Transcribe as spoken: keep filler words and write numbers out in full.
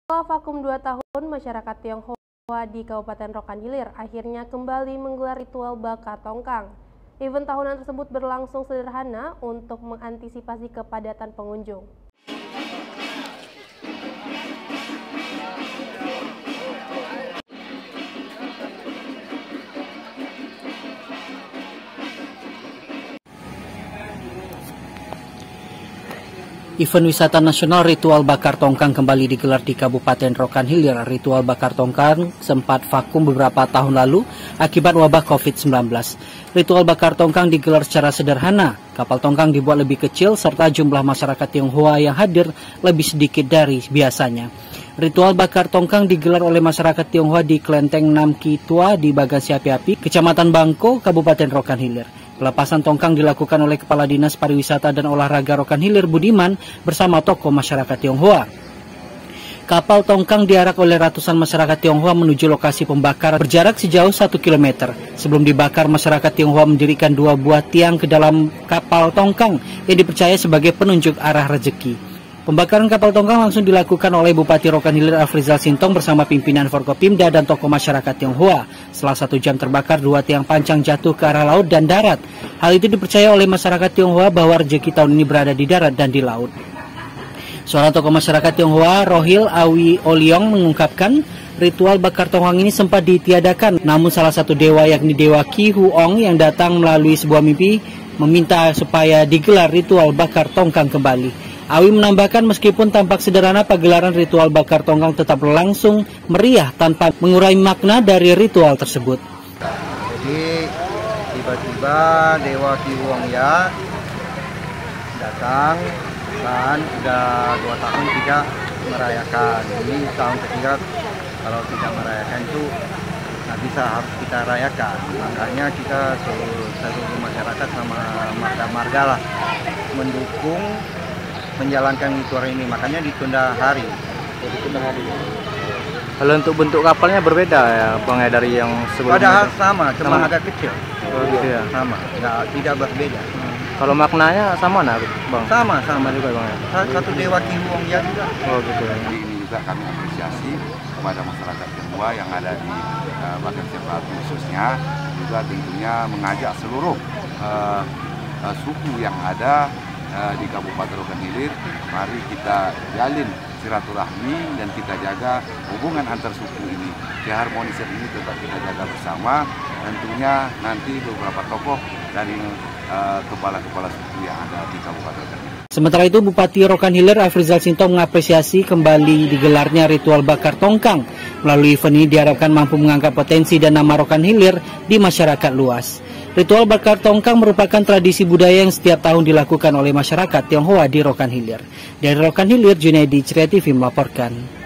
Setelah vakum dua tahun, masyarakat Tionghoa di Kabupaten Rokan Hilir akhirnya kembali menggelar ritual bakar tongkang. Event tahunan tersebut berlangsung sederhana untuk mengantisipasi kepadatan pengunjung. Event wisata nasional ritual bakar tongkang kembali digelar di Kabupaten Rokan Hilir. Ritual bakar tongkang sempat vakum beberapa tahun lalu akibat wabah COVID sembilan belas. Ritual bakar tongkang digelar secara sederhana. Kapal tongkang dibuat lebih kecil serta jumlah masyarakat Tionghoa yang hadir lebih sedikit dari biasanya. Ritual bakar tongkang digelar oleh masyarakat Tionghoa di Kelenteng Nam Ki Tua di Bagasi Api-Api, Kecamatan Bangko, Kabupaten Rokan Hilir. Pelepasan tongkang dilakukan oleh Kepala Dinas Pariwisata dan Olahraga Rokan Hilir Budiman bersama tokoh masyarakat Tionghoa. Kapal tongkang diarak oleh ratusan masyarakat Tionghoa menuju lokasi pembakaran berjarak sejauh satu kilometer. Sebelum dibakar, masyarakat Tionghoa mendirikan dua buah tiang ke dalam kapal tongkang yang dipercaya sebagai penunjuk arah rezeki. Pembakaran kapal tongkang langsung dilakukan oleh Bupati Rokan Hilir Afrizal Sintong bersama pimpinan Forkopimda dan tokoh masyarakat Tionghoa. Setelah satu jam terbakar, dua tiang pancang jatuh ke arah laut dan darat. Hal itu dipercaya oleh masyarakat Tionghoa bahwa rezeki tahun ini berada di darat dan di laut. Seorang tokoh masyarakat Tionghoa, Rohil Awi Oliong, mengungkapkan ritual bakar tongkang ini sempat ditiadakan. Namun salah satu dewa yakni Dewa Ki Huong yang datang melalui sebuah mimpi meminta supaya digelar ritual bakar tongkang kembali. Awi menambahkan meskipun tampak sederhana, pagelaran ritual bakar tongkang tetap berlangsung meriah tanpa mengurangi makna dari ritual tersebut. Jadi tiba-tiba Dewa Ki Huong ya datang dan sudah dua tahun tidak merayakan. Ini tahun ketiga kalau tidak merayakan itu nggak bisa, harus kita rayakan. Makanya kita seluruh, seluruh masyarakat sama marga-marga lah mendukung menjalankan ritual ini, makanya ditunda hari. Ditunda hari. Kalau untuk bentuk kapalnya berbeda ya, Bang, ya, dari yang sebelumnya? Padahal sama, cuma sama. agak kecil. Oh, gitu ya. Sama, nggak, tidak berbeda. Hmm. Kalau maknanya sama nah, Bang? Sama, sama, sama juga, Bang, ya. Satu Dewa Ki Huong ya juga. Oh, gitu ya. Jadi ini juga kami apresiasi kepada masyarakat Tionghoa yang ada di uh, Bagasi Api khususnya, juga tentunya mengajak seluruh uh, uh, suku yang ada Uh, di Kabupaten Rokan Hilir, mari kita jalin silaturahmi dan kita jaga hubungan antar suku ini. Keharmonisan ini tetap kita jaga bersama. Tentunya nanti beberapa tokoh dari kepala-kepala uh, suku yang ada di Kabupaten Rokan Hilir. Sementara itu, Bupati Rokan Hilir Afrizal Sintong mengapresiasi kembali digelarnya ritual bakar tongkang. Melalui event ini diharapkan mampu mengangkat potensi dan nama Rokan Hilir di masyarakat luas. Ritual bakar tongkang merupakan tradisi budaya yang setiap tahun dilakukan oleh masyarakat Tionghoa di Rokan Hilir. Dari Rokan Hilir, Junaidi, Ceria T V melaporkan.